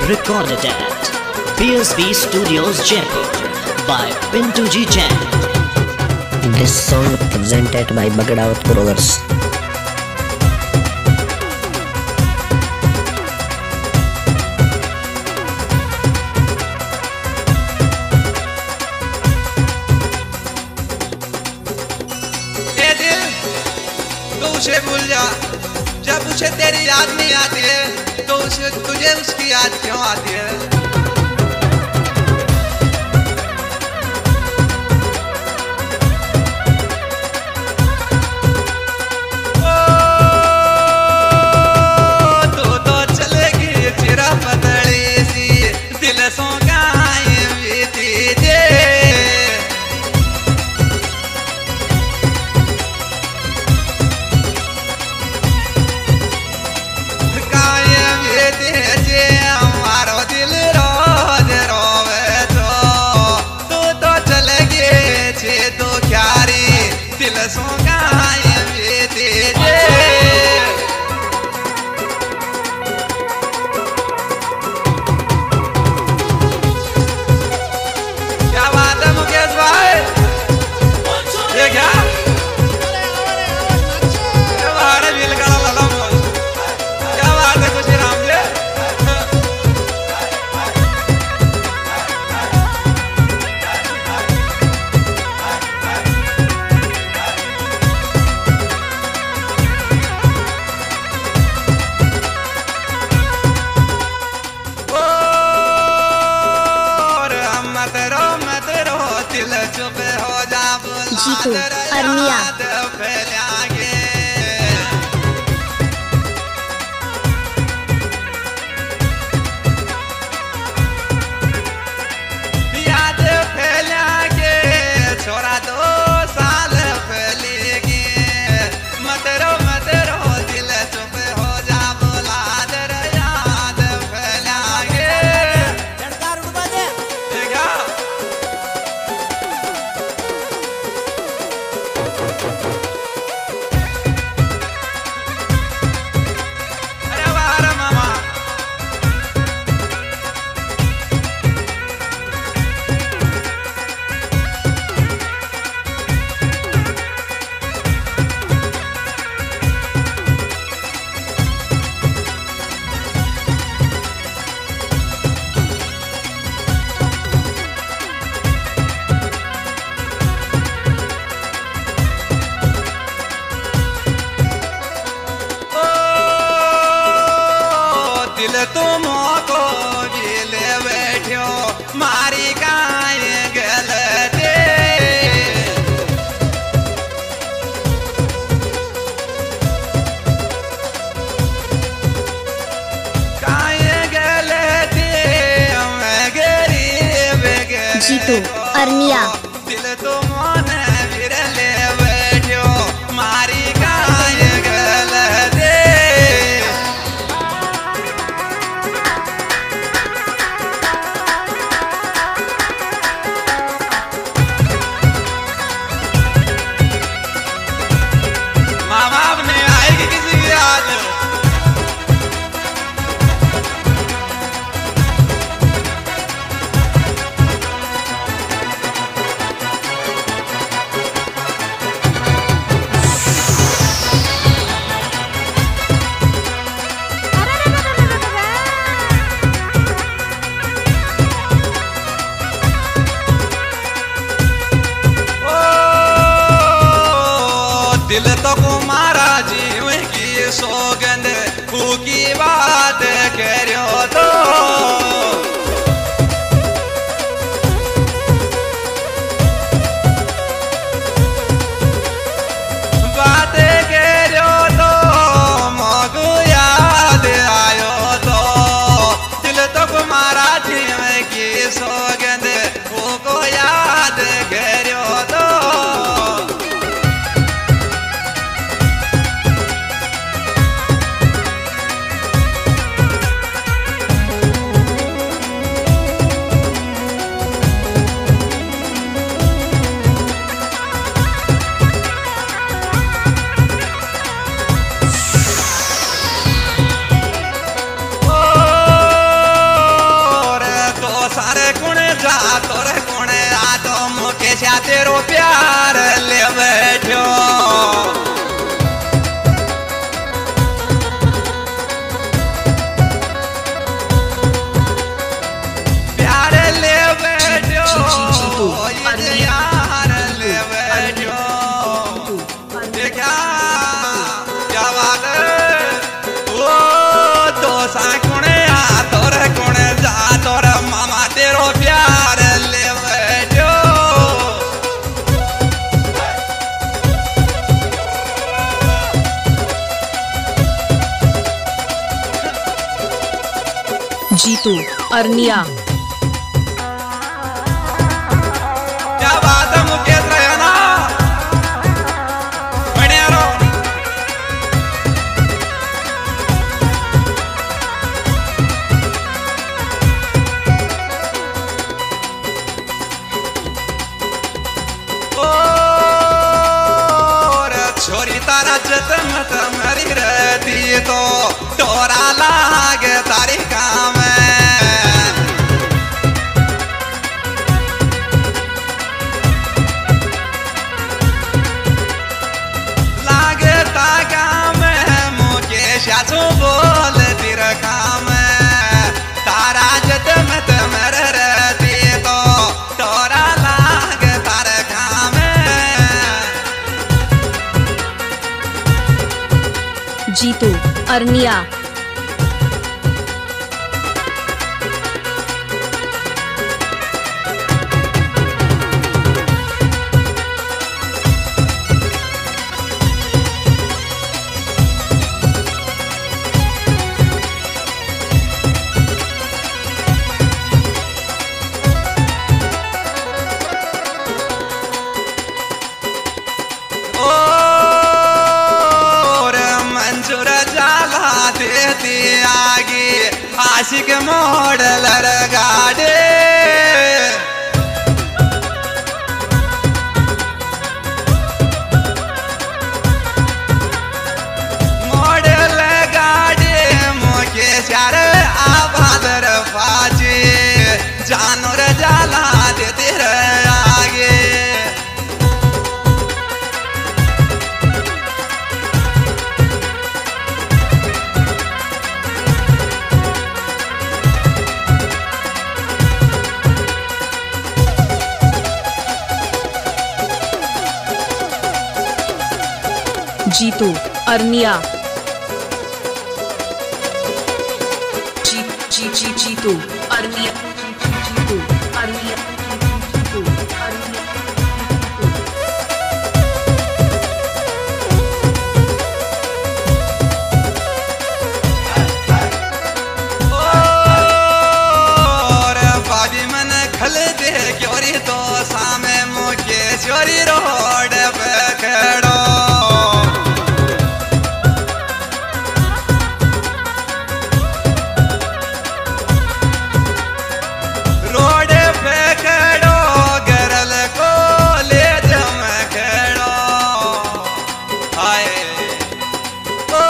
recorded at PSB Studios Jaipur by Pintu Ji Jain. This song presented by Bagdawat Brewers. उसे भूल जा, जब उसे तेरी याद नहीं आती है तो उसे तुझे उसकी याद क्यों आती है? ओ तू तो चलेगी चिरा पतली सी दिल सो गाय बीती जे जीतू अरनिया याद फैलागे छोरा 2 साल फैलेगी मत रो दिल चुप हो जा बोला दर याद फैलागे दिल तुम को दिल बैठो मारी गाय गलते गाय गलते मैं गरीब जीतू अरनिया दिल तुम विरले बैठो मारी गाय गलते जा तोरे कोने आ तो मुके जा तेरो प्यार ले बैठो प्यार ले बैठो यार ले बैठो देखा क्या बात ओ तो सा कोने आ तोरे कोने जा तोरे मामा तेरो प्यार ले बैठो जीतू अरनिया क्या बात है मुकेश रैना बढ़िया रो छोरी तारा जतन मरी रहती तो टोरा लागे तारी काम लागे तागा में मुकेश याचो बोल तिर काम तारा जतन मर रहती तो टोरा लागे तार काम जीतू अरनिया देती आगे आशिक मॉडलर गाड़े मॉडल गाड़े मुकेश यार आबादर फाजी जानवर जाला देते आगे जीतू अरनिया जीतू अरनिया जीतू अरनिया जीतू अरनिया बाबी मन खल दे क्योरी तो सामे मुकेश चोरी रोड पे खड़ो रोड पे खड़ो गरल को ले जम खड़ो आए ओ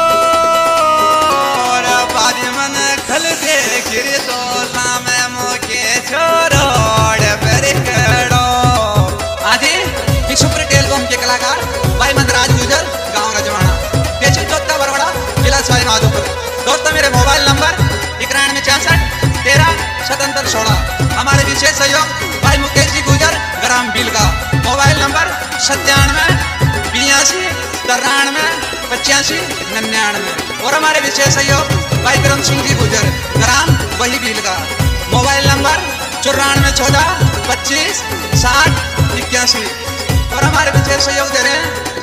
बाबी मन खल दे गिर तो सामे मुकेश रोड पे खड़ो आदि सुपर टेलकॉम के कलाकार भाई मंदराज गुजर गांव रजवाड़ा पेची चौथा बरवाड़ा जिला सवाई माधोपुर। दोस्तों मेरे मोबाइल नंबर 9164137716। हमारे विशेष सहयोग भाई मुकेश जी गुजर ग्राम बिलगा। Mobile number 9782938599। और हमारे विशेष सहयोग भाई करम सिंह जी गुजर ग्राम वही बिलगा। Mobile number 9414256081। और हमारे विशेष सहयोग दे रहे हैं